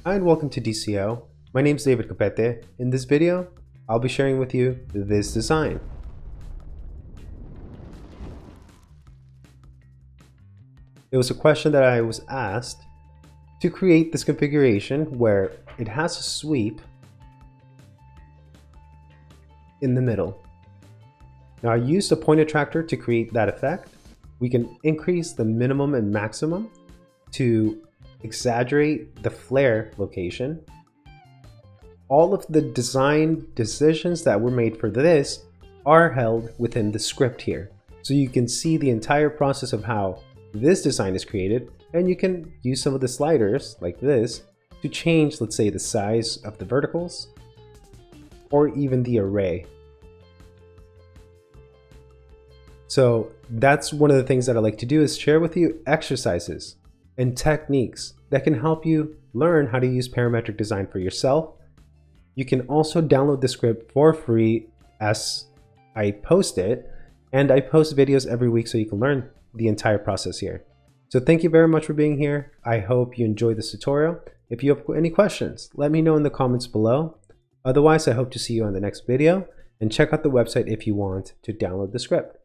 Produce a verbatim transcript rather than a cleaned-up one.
Hi and welcome to D C O. My name is David Copete. In this video, I'll be sharing with you this design. It was a question that I was asked to create this configuration where it has a sweep in the middle. Now I used a point attractor to create that effect. We can increase the minimum and maximum to exaggerate the flare location. All of the design decisions that were made for this are held within the script here. So you can see the entire process of how this design is created, and you can use some of the sliders like this to change, let's say, the size of the verticals or even the array. So that's one of the things that I like to do, is share with you exercises and techniques that can help you learn how to use parametric design for yourself. You can also download the script for free as I post it, and I post videos every week so you can learn the entire process here. So thank you very much for being here. I hope you enjoyed this tutorial. If you have any questions, let me know in the comments below. Otherwise, I hope to see you on the next video, and check out the website if you want to download the script.